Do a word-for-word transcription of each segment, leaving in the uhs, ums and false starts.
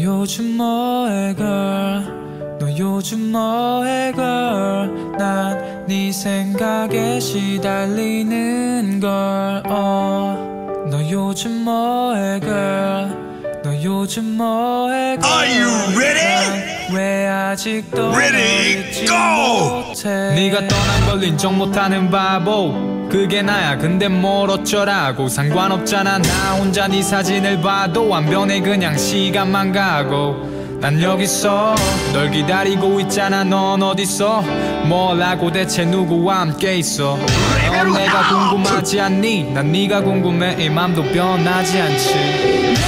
요즘 뭐해 girl 너 요즘 뭐해 girl 난 네 생각에 시달리는 걸 oh. 너 요즘 뭐해 girl 너 요즘 뭐해 girl Are you ready? 왜 아직도 Ready, go! 못해 네가 떠난 걸 인정 못하는 바보 그게 나야 근데 뭘 어쩌라고 상관없잖아 나 혼자 네 사진을 봐도 안 변해 그냥 시간만 가고 난 여기서 널 기다리고 있잖아 넌 어딨어 뭘 하고 대체 누구와 함께 있어 넌 내가 궁금하지 않니 난 네가 궁금해 이 맘도 변하지 않지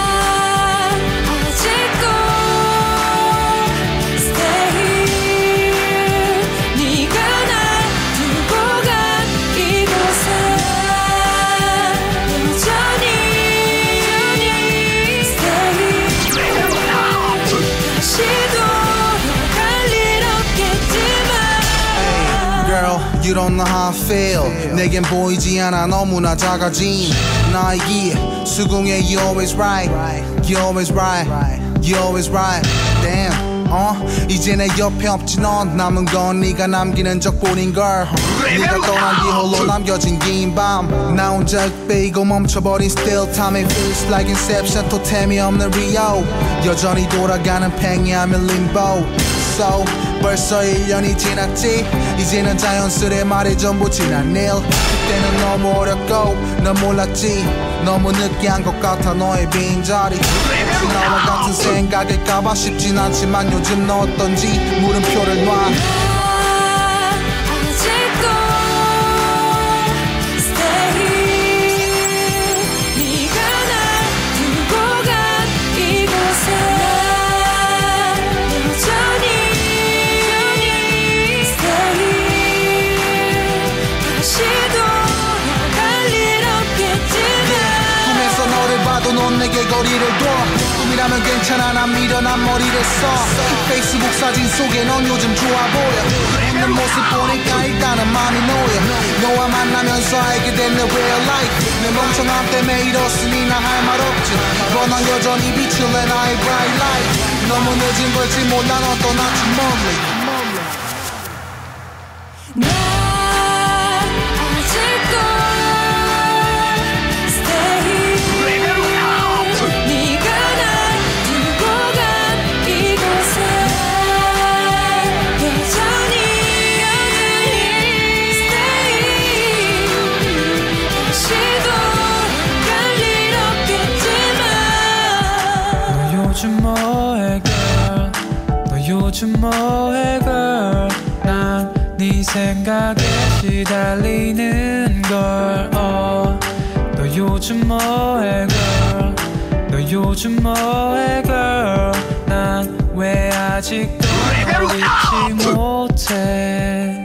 You don't know how I feel 내겐 보이지 않아 너무나 작아진 나이기에 수긍해 You always right You always right You always right Damn 어? 이제 내 옆에 없지 넌 남은 건 네가 남기는 적뿐인걸 네가 떠난 뒤 홀로 남겨진 긴 밤 나 혼자 빼이고 멈춰버린 still time It feels like inception 토템이 없는 Rio 여전히 돌아가는 팽이하면 limbo So 벌써 일 년이 지났지 이제는 자연스레 말이 전부 지난 일 그때는 너무 어렵고 넌 몰랐지 너무 늦게 한 것 같아 너의 빈자리 나와 같은 생각일까봐 쉽진 않지만 요즘 너 어떤지 물음표를 놔 넌 내게 거리를 둬 꿈이라면 괜찮아 난 미련한 머리를 써 페이스북 사진 속에 넌 요즘 좋아 보여 웃는 모습 보니까 일단은 마음이 놓여 너와 만나면서 알게 된 내 real life 내 멍청함 때문에 이렇으니 나 할 말 없지 넌 난 여전히 비출래 나의 bright light 너무 늦은 걸지 몰라 너 떠났지 멀리 요즘 뭐해 girl 너 요즘 뭐해 girl 난 네 생각에 시달리는 걸 oh. 너 요즘 뭐해 girl 너 요즘 뭐해 girl 난 왜 아직도 널 잊지 못해